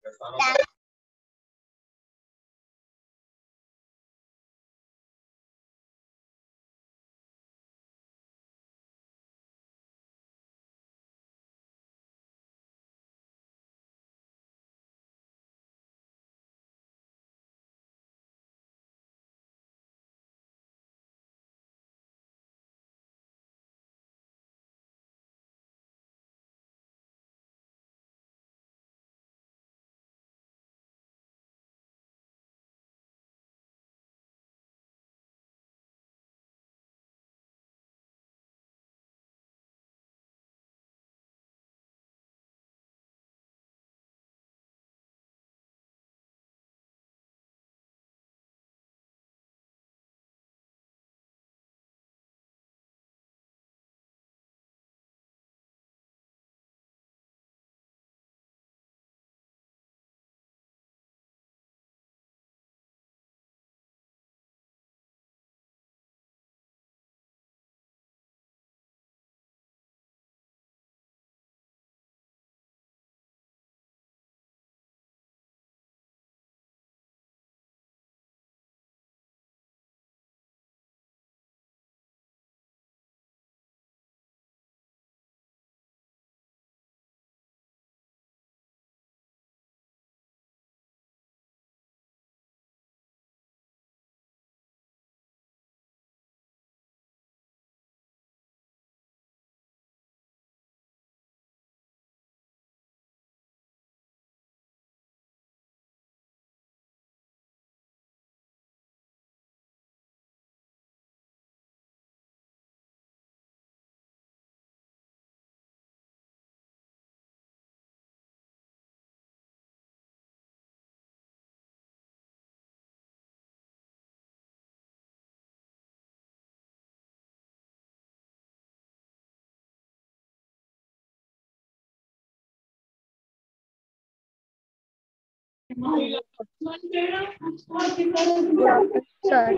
Sir.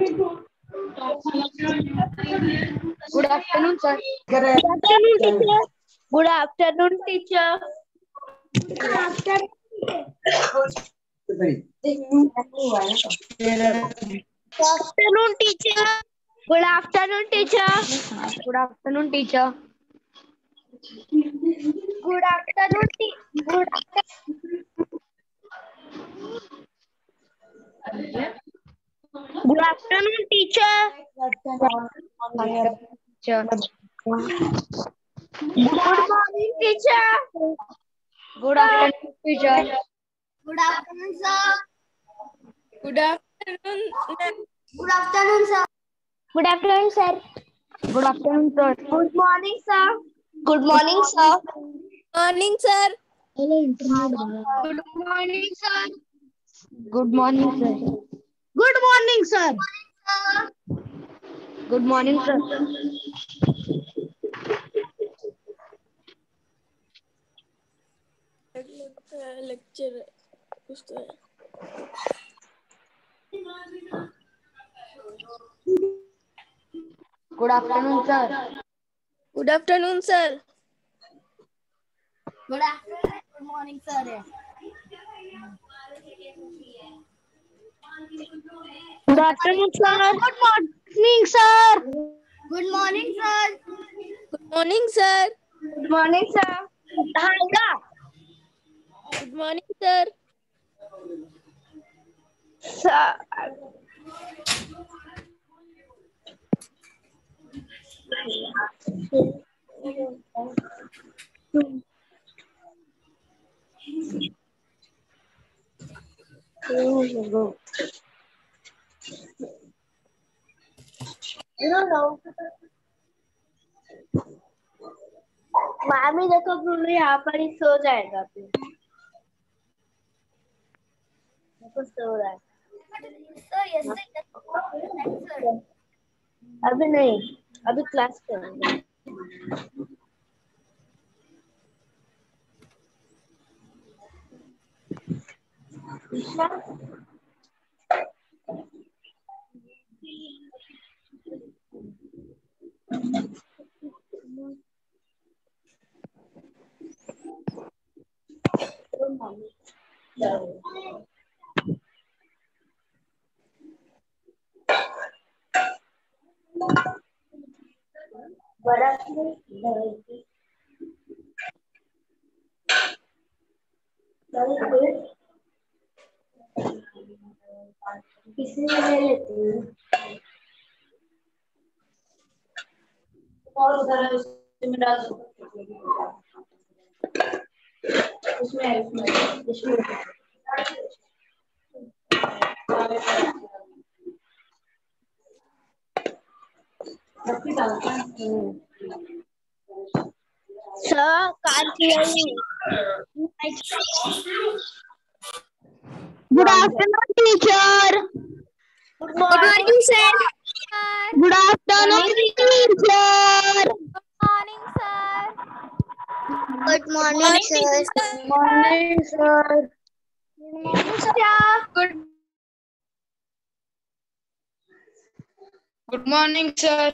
Good afternoon, sir. Good afternoon, teacher. Good afternoon, teacher. Good afternoon. Afternoon, teacher. Good afternoon, teacher. Good afternoon, teacher. Good afternoon, Good afternoon, teacher. Teacher. Good morning, teacher. Good afternoon, teacher. Good afternoon, sir. Good afternoon. Good afternoon, sir. Good afternoon, sir. Good afternoon, sir. Good morning, sir. Good morning, sir. Morning, sir. Good morning, sir. Good morning, sir. Good morning, sir. Good morning, sir. Lecture. Good afternoon, sir. Good afternoon, sir. Good afternoon. Good morning, sir. Good afternoon, sir. Good morning, sir. Good morning, sir. Good morning, sir. Good morning, sir. Good morning, sir. Sir. मामी देखो बोलो यहाँ पर ही सो जाएगा फिर देखो सो रहा है अभी नहीं अभी क्लास करेंगे इसमें ले लेती हूँ और उधर उसमें डाल दो उसमें Sir, can't hear you. Good afternoon, teacher. Good morning, sir. Good afternoon, teacher. Morning, sir. Good morning, sir. Morning, sir. Good morning, sir.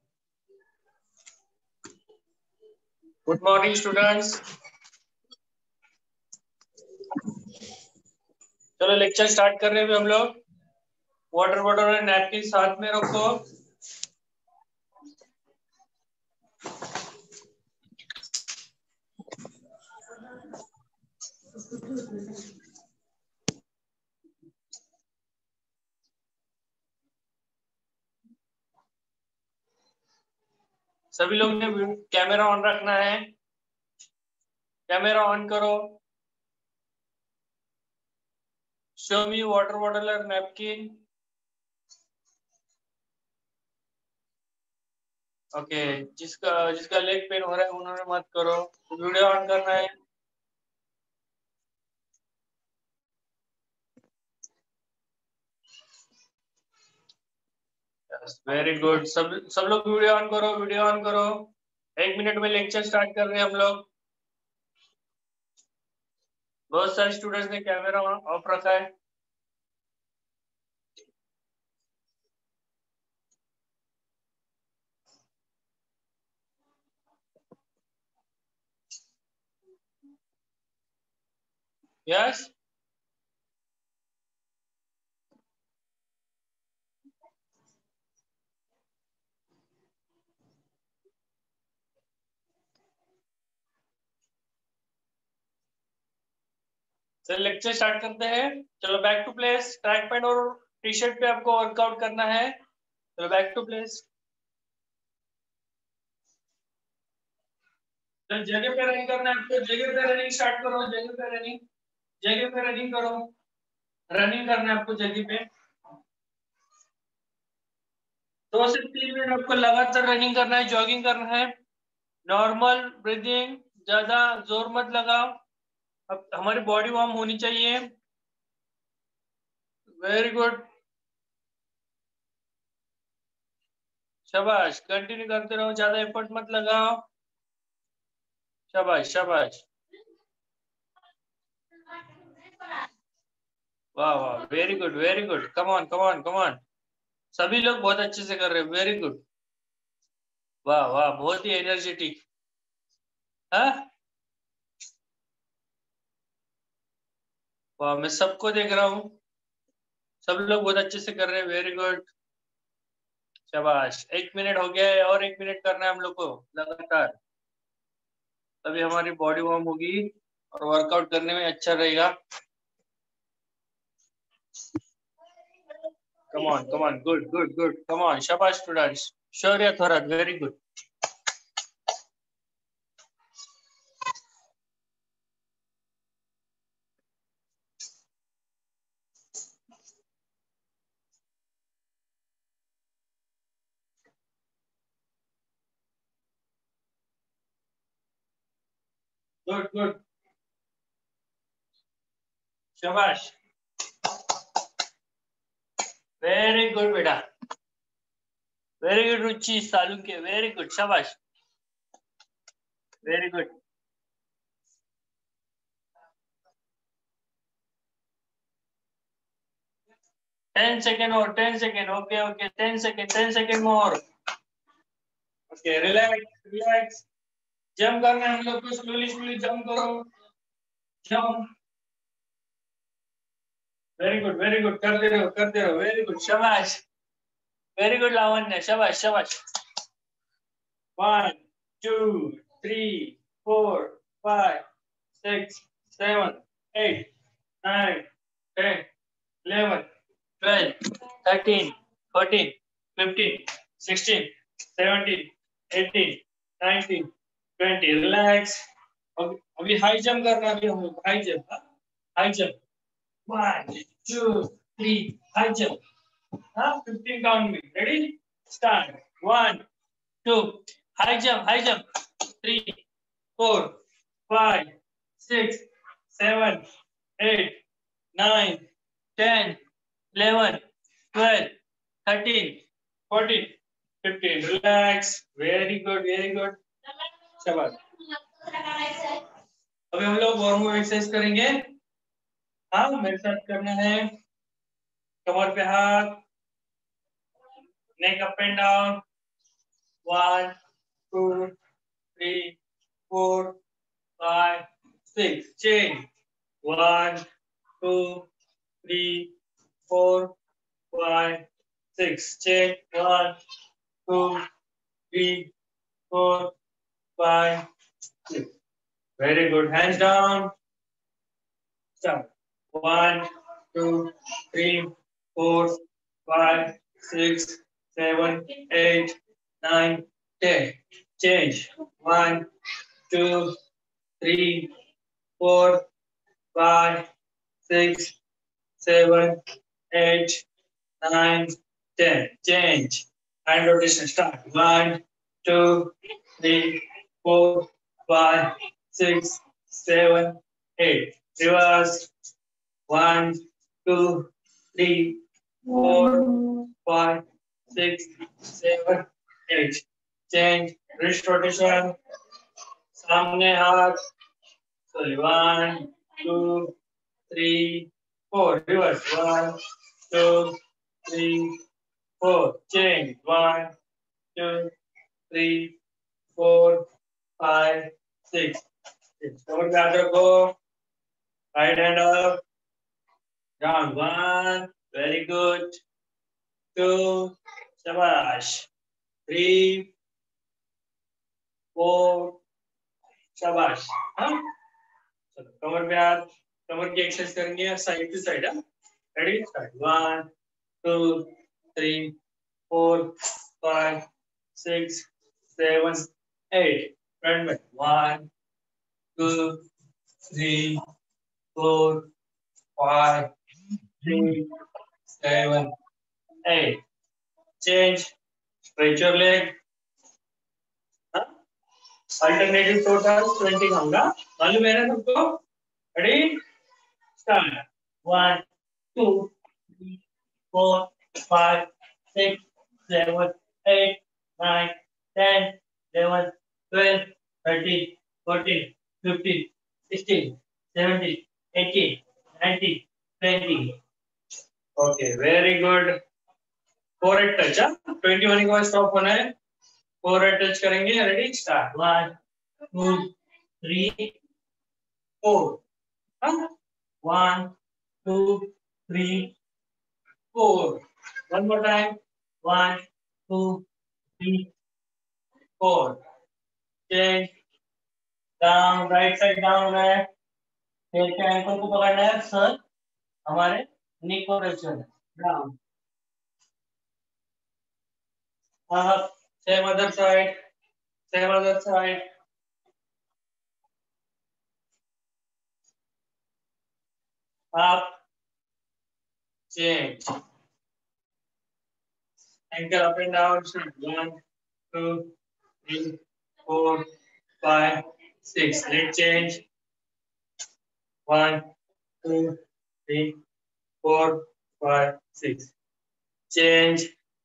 Good morning students. चलो लेक्चर स्टार्ट कर रहे हैं हम लोग। वाटर बॉटल और नैपकिन साथ में रखो। सभी लोग ने कैमरा ऑन रखना है। कैमरा ऑन करो। शो मी वाटर बॉटल और नैपकिन। ओके, जिसका लेग पेन हो रहा है उन्होंने मत करो। वीडियो ऑन करना है। Very good. सब लोग वीडियो ऑन करो, वीडियो ऑन करो। 1 मिनट में लेक्चर स्टार्ट कर रहे हैं हम लोग। बहुत सारे स्टूडेंट्स ने कैमरा ऑफ रखा है। यस, चलो लेक्चर स्टार्ट करते हैं। चलो back to place. Track pant और टी शर्ट पे आपको वर्कआउट करना है। चलो बैक टू प्लेस। जगह पे रनिंग करना है आपको। जगह पे रनिंग स्टार्ट करो। जगह पे रनिंग करो। रनिंग करना है आपको जगह पे। 2 से 3 मिनट आपको लगातार रनिंग करना है, जॉगिंग करना है। नॉर्मल ब्रीदिंग, ज्यादा जोर मत लगाओ। अब हमारी बॉडी वार्म होनी चाहिए। वेरी गुड, शाबाश। कंटिन्यू करते रहो, ज्यादा एफर्ट मत लगाओ। शाबाश शाबाश, वाह वाह, very good very good. Come on come on come on. सभी लोग बहुत अच्छे से कर रहे हैं। वेरी गुड, वाह वाह, बहुत ही एनर्जेटिक। हाँ, वाह, मैं सबको देख रहा हूँ। सब लोग बहुत अच्छे से कर रहे हैं। वेरी गुड, शाबाश। 1 मिनट हो गया है और 1 मिनट करना है हम लोग को लगातार। तभी हमारी बॉडी वार्म होगी और वर्कआउट करने में अच्छा रहेगा। Come on, good good good, come on, शाबाश students. Shaurya Thorat, very good. Good good, शाबाश, वेरी गुड बेटा। Very good Ruchi Salunke, very good, शाबाश, वेरी गुड। टेन सेकेंड और 10 सेकेंड। Okay okay, 10 second more. Okay, relax relax. Jump करना है हम लोग को। स्लोली स्लोली जंप करो। जंप वेरी गुड करते रहो वेरी गुड शाबाश वेरी गुड लावण्य शाबाश शाबाश 1 2 3 4 5 6 7 8 9 10 11 12 13 14 15 16 17 18 19 20 रिलैक्स अभी हाई जंप करना अभी हम लोग high jump 1 2 3 high jump 15 count me ready start 1 2 high jump 3 4 5 6 7 8 9 10 11 12 13 14 15 relax very good शाबाश अभी हम लोग वार्म अप एक्सरसाइज करेंगे हाँ मेरे साथ करना है कमर पे हाथ neck up and down 1 2 3 4 5 6 change 1 2 3 4 5 6 change 1 2 3 4 5 6 very good hands down start 1 2 3 4 5 6 7 8 9 10 change 1 2 3 4 5 6 7 8 9 10 change hand rotation start 1 2 3 4 5 6 7 8 reverse 1 2 3 4 5 6 7 8 change wrist rotation सामने हाथ sorry 1 2 3 4 reverse 1 2 3 4 change 1 2 3 4 5 6 कमर पे हाथ रखो right hand up down 1 very good 2 शाबाश 3 4 शाबाश हाँ चलो कमर पे हाथ कमर की एक्सरसाइज करेंगे side to side ready start 1 2 3 4 5 6 7 8 front में 1 2 3 4 5 6 7 8 change stretch your leg alternative total 20 खाऊंगा मालूम है ना सबको ready start 1 2 3 4 5 6 7 8 9 10 11 12 13 14 15 16 17 18 19 20 okay very good forehead touch 21 के बाद स्टॉप होना है forehead touch करेंगे ready start 1 2 3 4 1 2 3 4 one more time 1 2 3 4 change down right side down है पैर के एंकल को पकड़ना है सर हमारे नी को रचना down up same other side up change ankle up and down 1 2 3 4 5 6 leg change 1 2 3 4 5 6 change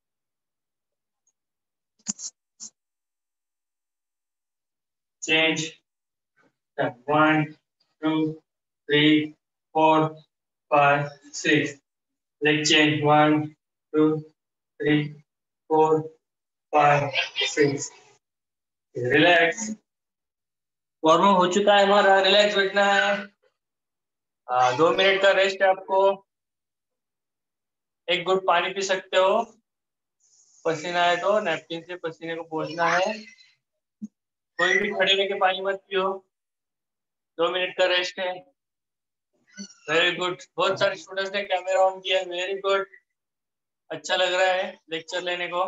change 1 2 3 4 5 6 leg change 1 2 3 4 5 6 relax warm up हो चुका है हमारा रिलैक्स बैठना है 2 मिनट का रेस्ट है आपको एक घुट पानी पी सकते हो, पसीना है तो नैपकिन से पसीने को पोंछना है। कोई भी खड़े रह के पानी मत पियो, 2 मिनट का रेस्ट है। वेरी गुड, बहुत सारे स्टूडेंट्स ने कैमरा ऑन किया, वेरी गुड, अच्छा लग रहा है लेक्चर लेने को।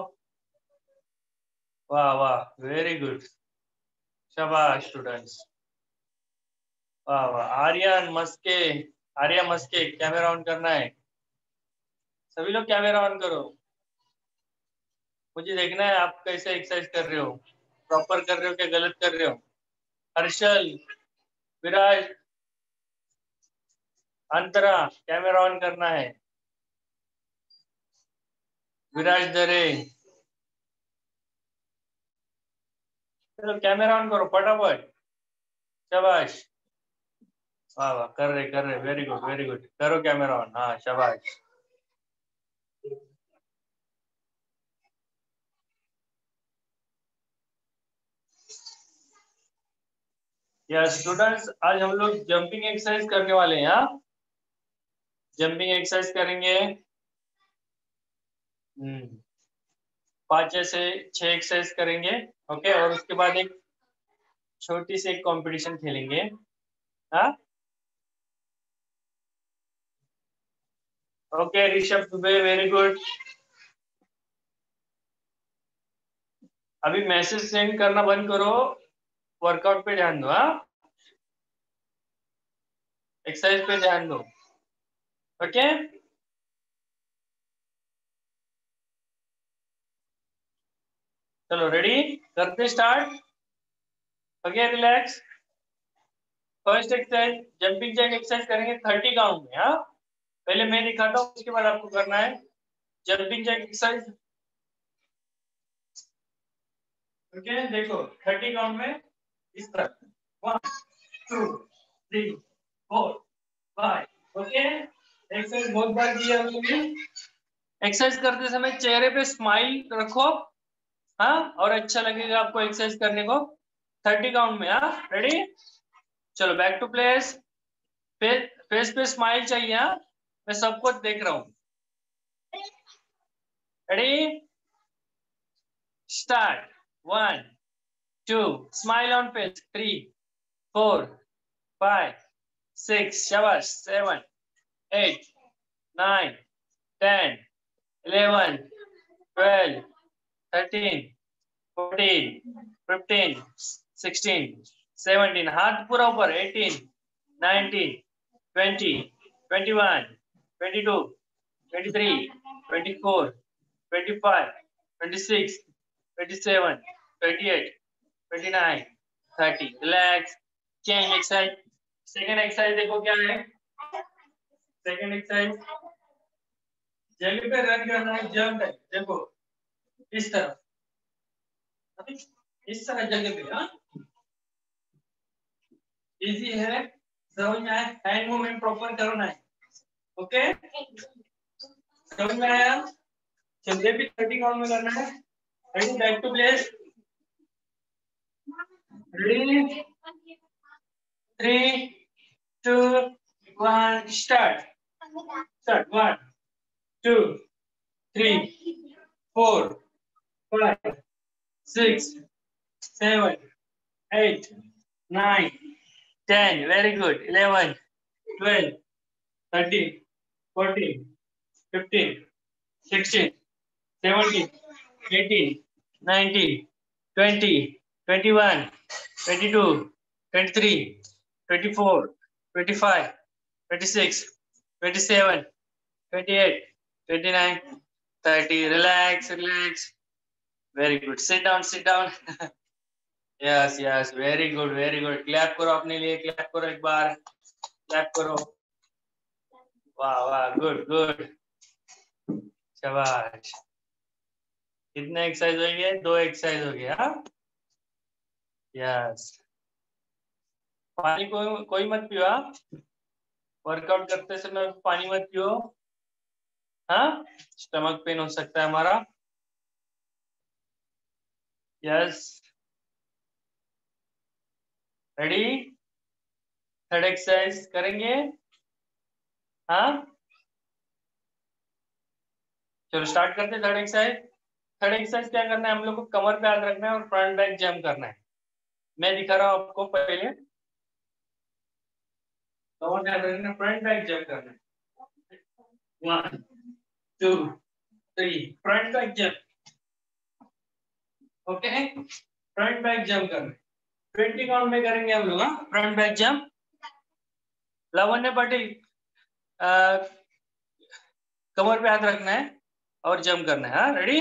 वाह वाह, वेरी गुड, शाबाश स्टूडेंट्स, वाह वाह। आर्यन मस्के, आर्या मस्के, कैमरा ऑन करना है, सभी लोग कैमरा ऑन करो, मुझे देखना है आप कैसे एक्सरसाइज कर रहे हो, प्रॉपर कर रहे हो क्या गलत कर रहे हो। हर्षल, विराज, अंतरा, कैमरा ऑन करना है। विराज दरे, चलो कैमरा ऑन करो फटाफट, शाबाश, वाह वाह, कर रहे, वेरी गुड वेरी गुड, करो कैमरा ऑन, हाँ शाबाश। यस स्टूडेंट्स, आज हम लोग जंपिंग एक्सरसाइज करने वाले हैं। हाँ, जंपिंग एक्सरसाइज करेंगे। 5 से 6 एक्सरसाइज करेंगे, ओके, और उसके बाद एक छोटी सी एक कंपटीशन खेलेंगे। हाँ, okay Rishabh Dubey, very good. अभी मैसेज सेंड करना बंद करो, वर्कआउट पे ध्यान दो। हाँ, एक्सरसाइज पे ध्यान दो, ओके। चलो रेडी, करते start, okay relax. First exercise jumping jack exercise करेंगे 30 काउंट में। हाँ, पहले मैं दिखाता हूँ, उसके बाद आपको करना है जंपिंग जैक एक्सरसाइज, ओके। देखो 30 काउंट में इस तरह, 1 2 3 4 5, ओके। एक्सरसाइज बहुत बार किया हम लोग। एक्सरसाइज करते समय चेहरे पे स्माइल रखो, हाँ, और अच्छा लगेगा आपको एक्सरसाइज करने को। 30 काउंट में। हाँ, रेडी, चलो बैक टू प्लेस। फेस पे स्माइल चाहिए। हाँ, मैं सबको देख रहा हूँ, ready start. 1 2, smile on face, 3 4 5 6, शाबाश, 7 8 9 10 11 12 13 14 15 16 17, हाथ पूरा ऊपर, 18 19 20 21 22 23 24 25 26 27 28 29 30, relax, change exercise. Second exercise देखो क्या है। सेकंड एक्सरसाइज जगह पे रन करना है, जंप है, देखो इस तरफ, इस तरह जगह पे। हाँ, इजी है, समझ में आया, हैंड मूवमेंट प्रॉपर करना है, ओके, समझ में आया। चलिए भी 30 काउंट में करना है, ready, back to place, ready 3 2 1 start. 1 2 3 4 5 6 7 8 9 10, very good, 11 12 13 14 15 16 17 18 19 20 21 22 23 24 25 26 27 28 29 30, relax relax, very good, sit down sit down। Yes yes, very good very good, clap करो अपने लिए, क्लैप करो एक बार, क्लैप करो, वाह वाह, गुड गुड, शाबाश। कितने एक्सरसाइज हो गए, 2 एक्सरसाइज हो गए। हाँ, यस, पानी कोई मत पियो। हाँ, वर्कआउट करते समय पानी मत पियो, हाँ, स्टमक पेन हो सकता है हमारा। यस, रेडी, थर्ड एक्सरसाइज करेंगे। हाँ, चलो स्टार्ट करते हैं थर्ड एक्सरसाइज। थर्ड एक्सरसाइज क्या करना है हम लोग को, कमर पे हाथ रखना है और फ्रंट बैक जंप करना है। मैं दिखा रहा हूँ आपको पहले, कमर पे हाथ रखना है, फ्रंट बैक जंप करना है। 1 2 3 front back jump. Okay, front back jump करना है, 20 काउंट में करेंगे हम लोग। Front back jump. Lavanya Patil, कमर पे हाथ रखना है और जंप करना है। Ready,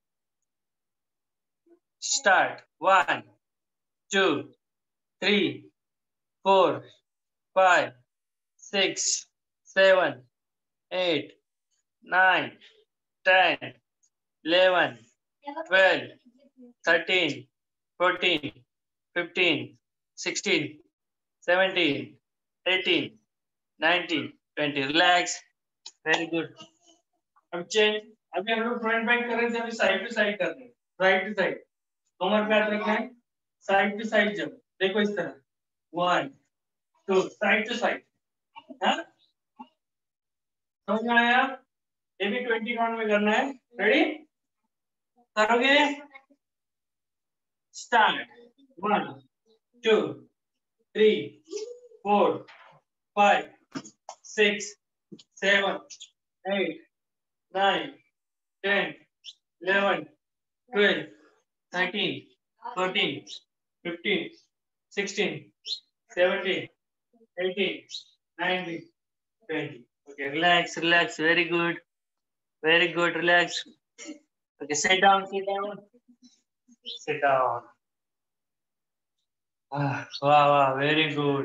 start. 1 2 3 4 5 6 7 8 9 10 11 12 13 14 15 16 17 18 19 20। Relax, very good. अब चेंज, अभी हम लोग फ्रंट बैक कर रहे थे, अभी साइड टू साइड कर रहे हैं। राइट टू साइड, कमर पे हाथ रखना है, साइड टू साइड जंप। देखो इस तरह, 1 2 साइड टू साइड। समझ में आया? ये भी 20 काउंट में करना है। रेडी, करोगे? Start. 1 2 3 4 5 6 7 8 9 10 11 12 13 14 15 16 17 18 19 20। Okay, relax, relax. Very good. Very good. Relax. Okay, sit down, sit down. Sit down. Wow, wow, very good.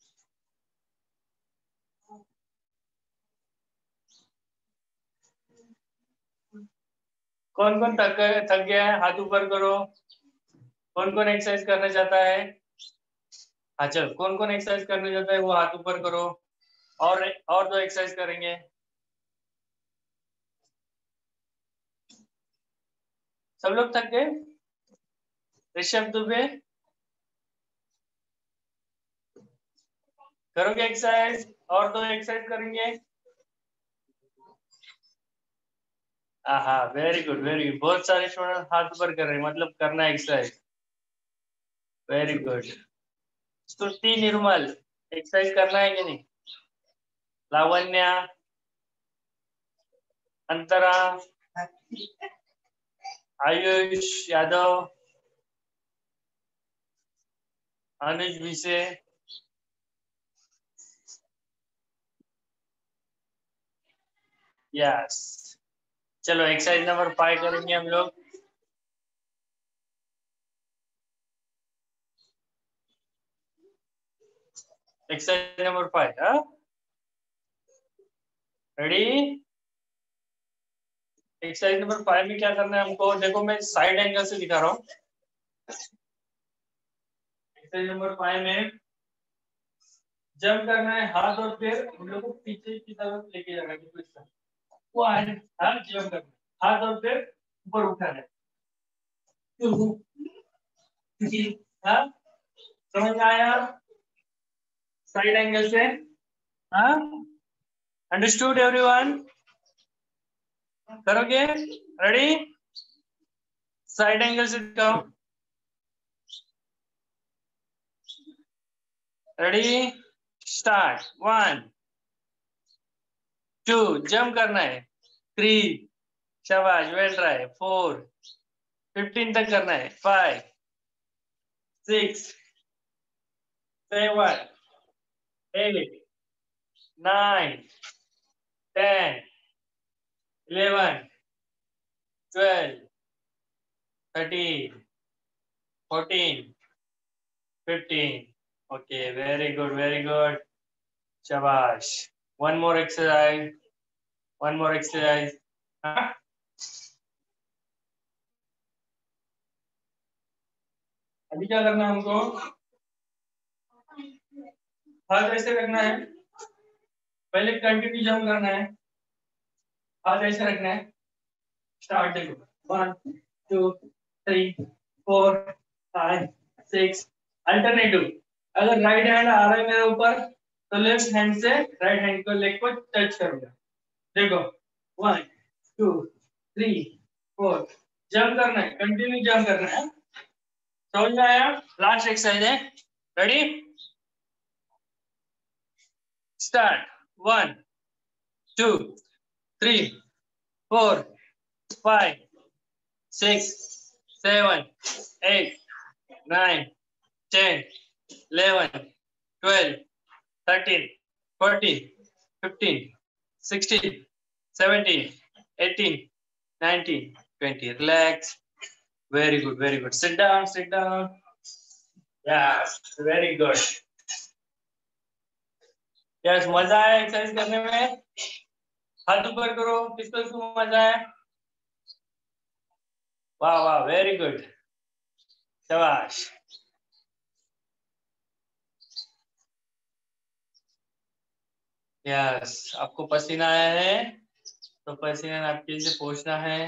कौन कौन थक गया है? हाथ ऊपर करो। कौन कौन एक्सरसाइज करना चाहता है? हाँ चलो, कौन कौन एक्सरसाइज करना चाहता है वो हाथ ऊपर करो। और 2 एक्सरसाइज करेंगे। सब लोग थक गए? ऋषभ दुबे, करोगे एक्सरसाइज? और 2 एक्सरसाइज करेंगे। हाँ, वेरी गुड, वेरी गुड। बहुत सारे स्टूडेंट हाथ ऊपर कर रहे हैं, मतलब करना है एक्सरसाइज। Very good. स्तुति निर्मल, एक्सरसाइज करना है कि नहीं? लावण्या, अंतरा, आयुष यादव, अनुज विसे, यस। चलो एक्सरसाइज नंबर 5 करेंगे हम लोग। Exercise number 5। Ready? Exercise number 5 में क्या करना है हमको, देखो मैं साइड एंगल से दिखा रहा हूँ। एक्सरसाइज नंबर 5 में जंप करना है, हाथ और पैर हम लोग को पीछे की तरफ लेके जाना है। जंप करना, हाथ और पैर ऊपर उठाना है। समझ में आया? साइड एंगल से। Understood everyone? करोगे? रेडी? साइड एंगल से दिखाओ। Ready, start. 1 2 जंप करना है। 3 शाबाश, वेल ट्राई। 4 15 तक करना है। 5 6 7 8 9 10 11 12 13 14 15। Okay, very good, very good. Shabash. One more exercise. One more exercise. अभी क्या करना है हमको? हाथ ऐसे रखना है, पहले कंटिन्यू जंप करना है। हाथ ऐसे रखना है। स्टार्ट। देखो 1 2 3 4 5 6। अल्टरनेटिव, अगर राइट हैंड आ रहा है मेरे ऊपर तो लेफ्ट हैंड से राइट हैंड को लेग को टच करूंगा। देखो 1 2 3 4 जंप करना है, कंटिन्यू जंप करना है। समझ में आया? लास्ट एक्सरसाइज है। Ready start 1 2 3 4 5 6 7 8 9 10 11 12 13 14 15 16 17 18 19 20 relax. Very good, very good. Sit down, sit down. Yes, very good. Yes, मजा आया एक्सरसाइज करने में? हाथ ऊपर करो, किसको किसको मजा आया? वाह वाह, वेरी गुड, शाबाश। यस, आपको पसीना आया है तो पसीना नैपकिन से पोंछना है।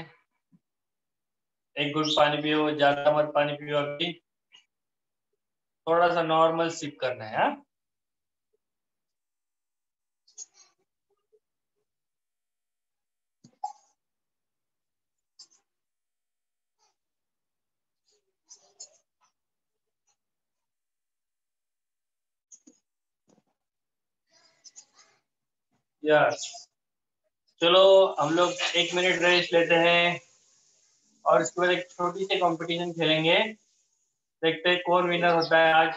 एक गुड पानी पियो, ज्यादा मत पानी पियो, अभी थोड़ा सा नॉर्मल सिप करना है। हाँ, यस। चलो हम लोग 1 मिनट रेस्ट लेते हैं और इसके बाद एक छोटी सी कंपटीशन खेलेंगे। देखते हैं कौन विनर होता है आज।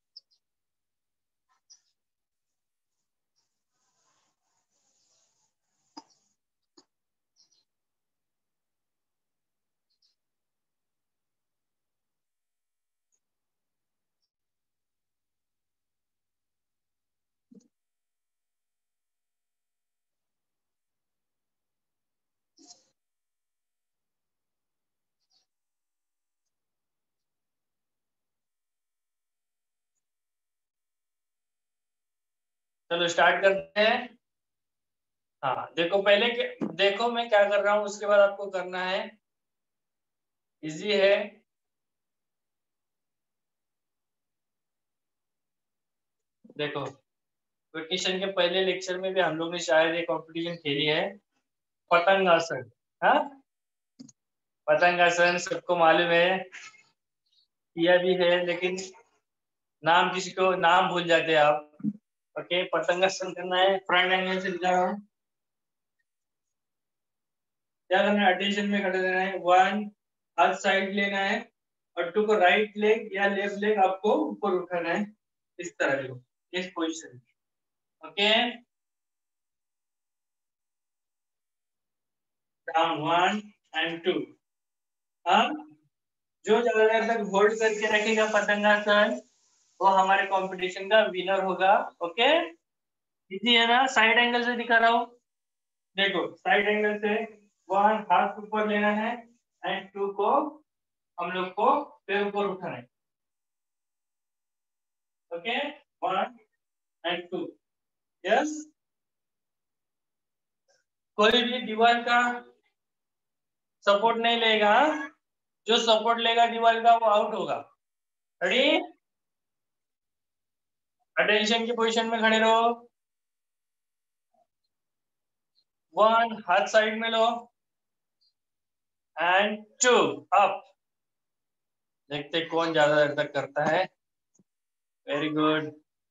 चलो स्टार्ट करते हैं। हाँ, देखो पहले देखो मैं क्या कर रहा हूँ, उसके बाद आपको करना है। इजी है। देखो, कंपटीशन के पहले लेक्चर में भी हम लोग ने शायद ये कंपटीशन खेली है, पतंगासन। हाँ, पतंगासन सबको मालूम है, किया भी है, लेकिन नाम किसी को नाम भूल जाते हैं आप। ओके, पतंगासन करना है। फ्रंट एंगल से दिखा रहा हूँ। क्या करना है? अटेंशन में खड़े रहना है। 1 हाथ साइड लेना है और 2 को राइट लेग या लेफ्ट लेग आपको ऊपर उठाना है, इस तरह से, इस पोजीशन। Okay, down 1 and 2। हाँ, जो ज्यादा देर तक होल्ड करके रखेगा पतंगासन, वो हमारे कंपटीशन का विनर होगा। ओके, इजी है ना? साइड एंगल से दिखा रहा हूँ। देखो, साइड एंगल से 1 हाथ ऊपर लेना है एंड 2 को हम लोग को पैर ऊपर उठाना है। Okay, 1 and 2। यस, कोई भी दीवार का सपोर्ट नहीं लेगा। जो सपोर्ट लेगा दीवार का वो आउट होगा। रेडी? अटेंशन की पोजीशन में खड़े रहो। 1 हाथ साइड में लो एंड 2 अप। देखते कौन ज्यादा देर तक करता है। वेरी गुड,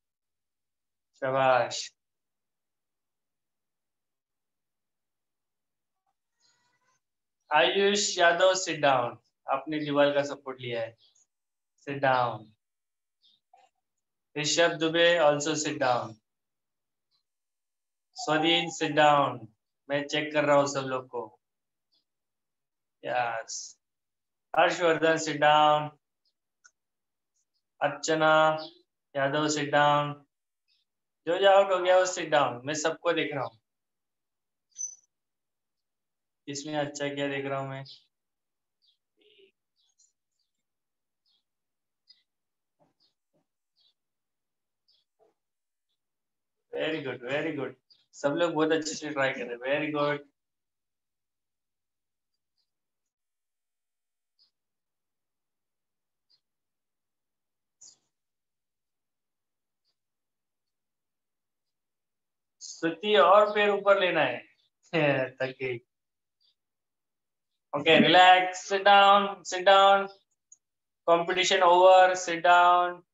शाबाश। Ayush Yadav sit down. आपने दीवार का सपोर्ट लिया है, sit down. Rishabh Dubey also sit down. Swadeen sit down. मैं चेक कर रहा हूँ सब लोग को। Yes, Harshvardhan sit down. Archana Yadav sit down. जो आउट हो गया वो सिट डाउन। मैं सबको देख रहा हूँ, इसमें अच्छा क्या देख रहा हूँ मैं। Very good, very good. सब लोग बहुत अच्छे से ट्राई कर रहे हैं। Very good. श्रुति और पैर ऊपर लेना है। थक गई। Okay, relax, sit down, sit down. Competition over, sit down.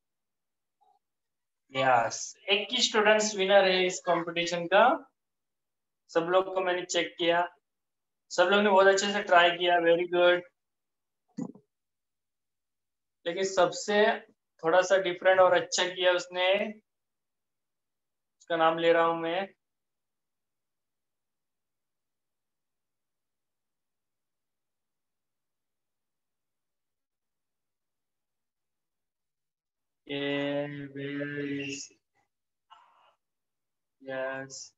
Yes, एक ही स्टूडेंट्स विनर है इस कंपटीशन का। सब लोग को मैंने चेक किया, सब लोग ने बहुत अच्छे से ट्राई किया, वेरी गुड। लेकिन सबसे थोड़ा सा डिफरेंट और अच्छा किया उसने, उसका नाम ले रहा हूं मैं, यस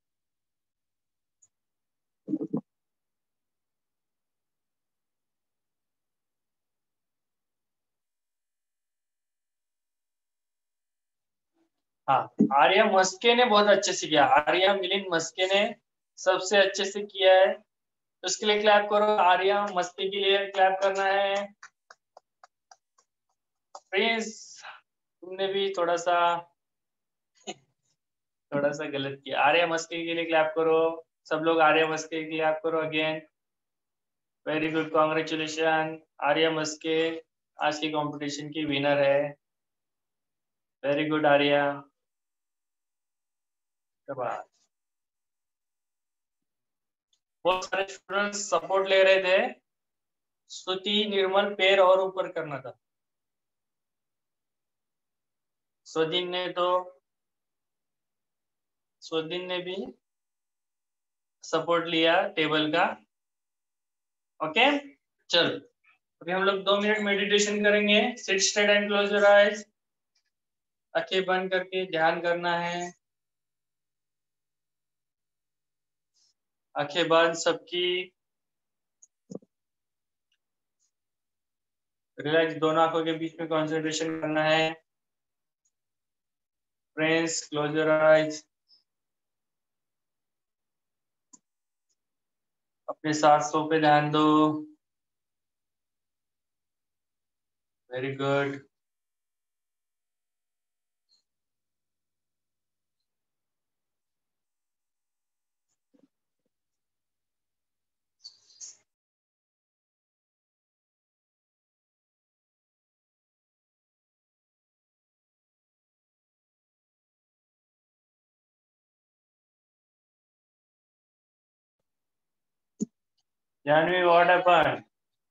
हाँ, आर्या मस्के ने बहुत अच्छे से किया। आर्या मिलिंद मस्के ने सबसे अच्छे से किया है, तो उसके लिए क्लैप करो। आर्या मस्के के लिए क्लैप करना है। प्रिंस, तुमने भी थोड़ा सा गलत किया। आर्या मस्के के लिए क्लैप करो। सब लोग आर्या मस्के के लिए क्लैप करो again. Very good, congratulation. Arya Maske आज की कंपटीशन की विनर है। Very good Arya. बहुत सारे स्टूडेंट्स सपोर्ट ले रहे थे। स्तुति, निर्मल पैर और ऊपर करना था। स्वदिन ने भी सपोर्ट लिया टेबल का। ओके, चल अभी हम लोग 2 मिनट मेडिटेशन करेंगे। Sit straight and close your eyes. आंखें बंद करके ध्यान करना है। आंखें बंद सबकी। रिलैक्स, दोनों आंखों के बीच में कंसंट्रेशन करना है। Friends, close your eyes. अपने सांसों पे ध्यान दो। Very good. Janvi, what happened?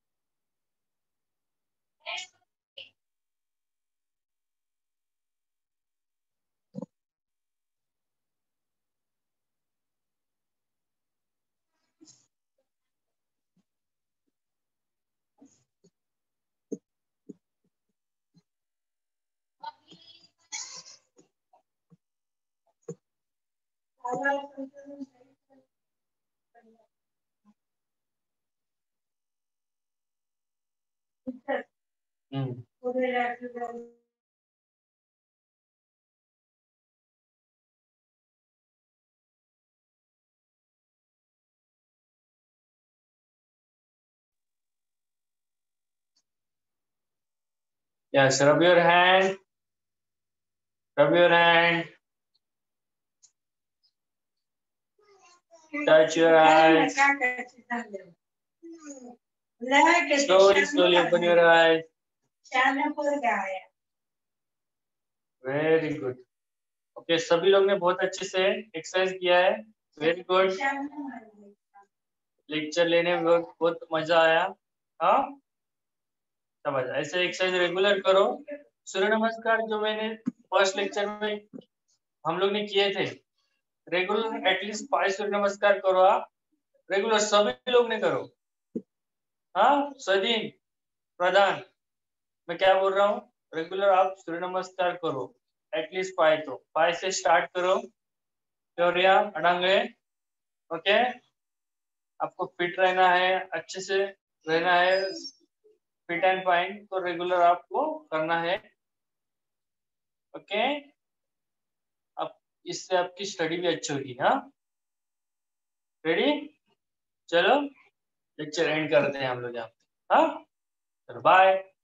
Yes, rub your hand. Rub your hand. Touch your eyes. Slowly open your eyes. Very good. Okay, सभी लोग ने बहुत अच्छे से एक्सरसाइज किया है। Very good. लेक्चर लेने में बहुत मजा आया। हाँ, समझ। ऐसे एक्सरसाइज रेगुलर करो। सूर्य नमस्कार जो मैंने फर्स्ट लेक्चर में हम लोग ने किए थे, रेगुलर एटलीस्ट 5 सूर्य नमस्कार करो आप। रेगुलर सभी लोग ने करो। हाँ, सदीन प्रधान, मैं क्या बोल रहा हूँ, रेगुलर आप सूर्य नमस्कार करो एटलीस्ट 5। तो 5 से स्टार्ट करो। चौरिया अड़ांगे। ओके, आपको फिट रहना है, अच्छे से रहना है, फिट एंड फाइन, तो रेगुलर आपको करना है। ओके, अब इससे आपकी स्टडी भी अच्छी होगी। हाँ, रेडी? चलो लेक्चर एंड करते हैं हम लोग यहाँ पे। हाँ, चलो बाय।